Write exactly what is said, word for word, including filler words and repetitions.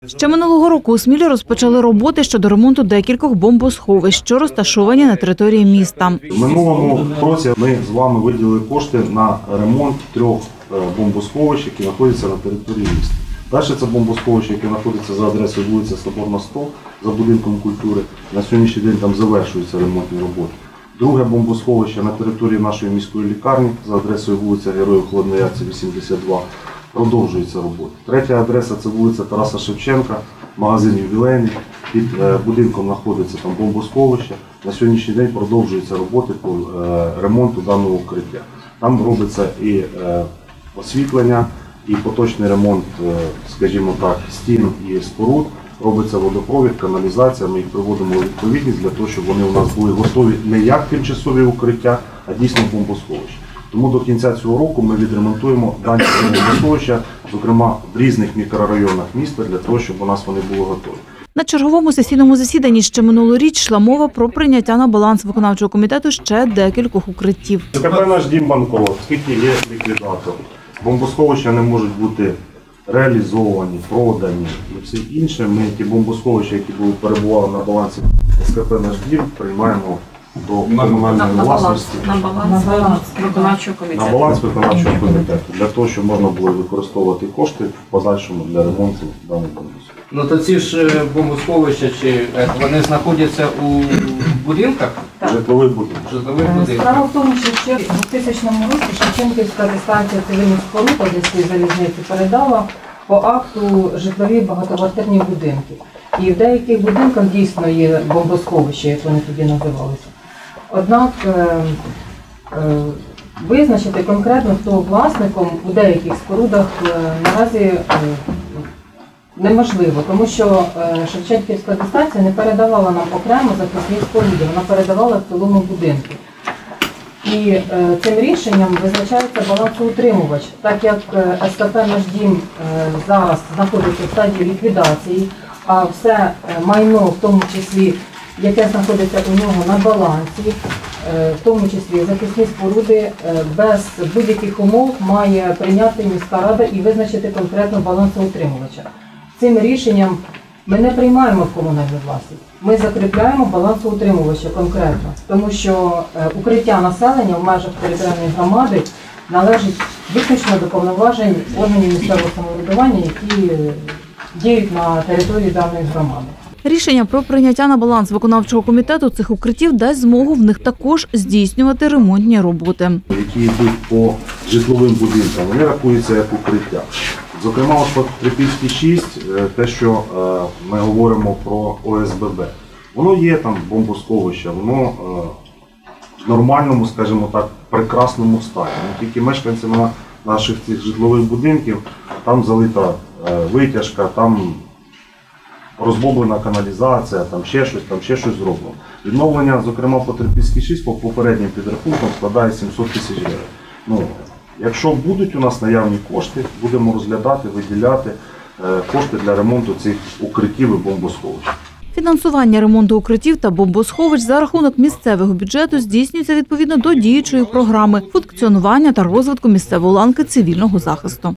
Ще минулого року у Смілі розпочали роботи щодо ремонту декількох бомбосховищ, що розташовані на території міста. В минулому році ми з вами виділили кошти на ремонт трьох бомбосховищ, які знаходяться на території міста. Перше – це бомбосховище, яке знаходиться за адресою вулиця Соборна, сто, за будинком культури. На сьогоднішній день там завершуються ремонтні роботи. Друге бомбосховище на території нашої міської лікарні за адресою вулиця Героїв Холодноярця, вісімдесят два. Продовжується робота. Третя адреса – це вулиця Тараса Шевченка, магазин ювілейний. Під будинком знаходиться там бомбосховище. На сьогоднішній день продовжуються роботи по ремонту даного укриття. Там робиться і освітлення, і поточний ремонт, скажімо так, стін і споруд. Робиться водопровід, каналізація, ми їх приводимо у відповідність для того, щоб вони у нас були готові не як тимчасові укриття, а дійсно бомбосховища. Тому до кінця цього року ми відремонтуємо дані бомбосховища, зокрема в різних мікрорайонах міста, для того, щоб у нас вони були готові. На черговому сесійному засіданні ще минулоріч йшла мова про прийняття на баланс виконавчого комітету ще декількох укриттів. Тепер наш дім банкрот, скільки є ліквідатор. Бомбосховища не можуть бути реалізовані, продані і все інше. Ми ті бомбосховища, які були перебували на балансі СКП «Наш дім», приймаємо до комунальної власності. На баланс виконавчого комітету. На баланс виконавчого комітету, для того, щоб можна було використовувати кошти в подальшому для ремонту даних бомбосховищ. Ну то ці ж бомбосховища, чи вони знаходяться у будинках? Житлових будинків. Житлових будинках. Справа в тому, що ще в двохтисячному році Шевченківська дистанція цивільних споруд Одеської залізниці передала по акту житлові багатоквартирні будинки. І в деяких будинках дійсно є бомбосховища, як вони тоді називалися. Однак е, е, визначити конкретно, хто власником у деяких спорудах е, наразі е, неможливо, тому що е, Шевченківська дистанція не передавала нам окремо захисні споруди, вона передавала в цілому будинку. І е, цим рішенням визначається балансоутримувач, так як е, СКП «Наш дім» е, зараз знаходиться в стадії ліквідації, а все е, майно, в тому числі, яке знаходиться у нього на балансі, е, в тому числі захисні споруди, е, без будь-яких умов має прийняти міська рада і визначити конкретно балансоутримувача. Цим рішенням ми не приймаємо в комунальну власність, ми закріпляємо балансоутримувача конкретно, тому що е, укриття населення в межах територіальної громади належить виключно до повноважень органів місцевого самоврядування, які е, діють на території даної громади. Рішення про прийняття на баланс виконавчого комітету цих укриттів дасть змогу в них також здійснювати ремонтні роботи. Які йдуть по житловим будинкам, вони рахуються як укриття. Зокрема, от по Трипільській шість, те, що ми говоримо про О С Б Б, воно є там бомбосховище, воно в нормальному, скажімо так, прекрасному стані. Тільки мешканцями наших цих житлових будинків, там залита витяжка, там розбомблена каналізація, там ще щось, там ще щось зроблено. Відновлення, зокрема, по Трипільській шість, по попереднім підрахункам складає сімсот тисяч гривень. Ну, якщо будуть у нас наявні кошти, будемо розглядати, виділяти кошти для ремонту цих укриттів і бомбосховищ. Фінансування ремонту укриттів та бомбосховищ за рахунок місцевого бюджету здійснюється відповідно до діючої програми функціонування та розвитку місцевої ланки цивільного захисту.